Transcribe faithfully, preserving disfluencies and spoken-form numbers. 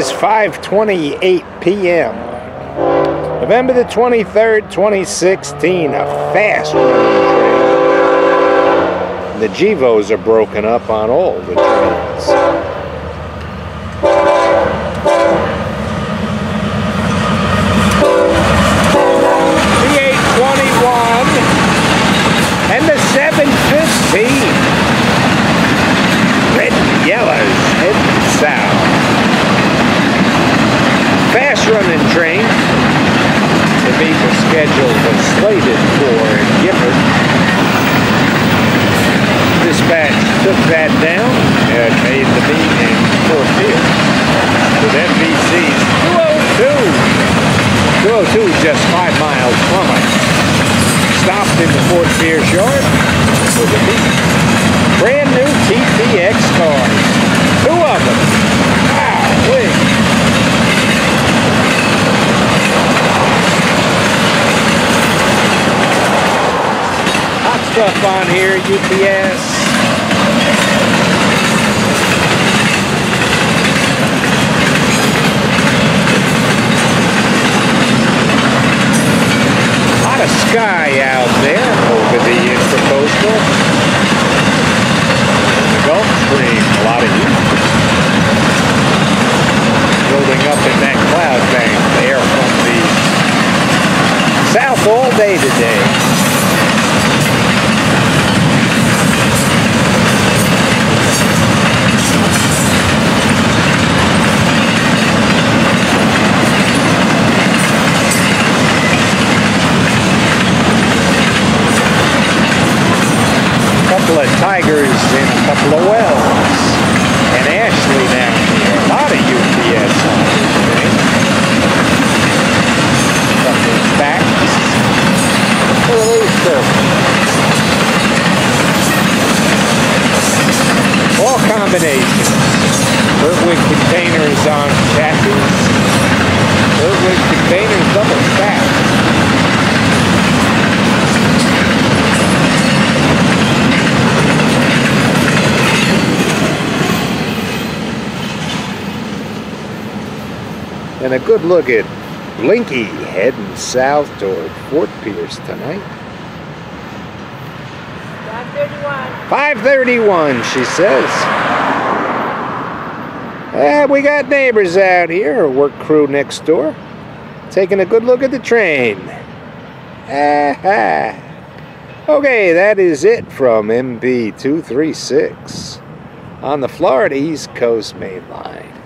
is five twenty-eight p m November the twenty-third, twenty sixteen. A fast running train. The G V Os are broken up on all the trains. The eight twenty-one and the seven fifteen. Red and yellows heading south. Fast running train. The vehicle schedule was slated for Gifford. Dispatch took that down and made the meet in Fort Pierce with F E C two oh two. two oh two is just five miles from us. Stopped in the Fort Pierce yard for the meet. Brand new T P X cars. Two of them. Wow, wait. Hot stuff on here, U P S. A lot of sky out there over the Intracoastal. The Gulf Stream, a lot of heat. Building up in that cloud bank there from the south all day today. Couple of tigers in a couple of wells, and Ashley down here. A lot of U P S on this thing. Couple of backs. Look at these circles. All combinations. Bertwick containers on chassis. Bertwick containers double stacked. And a good look at Blinky heading south toward Fort Pierce tonight. five thirty-one. five thirty-one, she says. Eh, we got neighbors out here, a work crew next door, taking a good look at the train. Aha. Okay, that is it from M B two thirty-six on the Florida East Coast Main Line.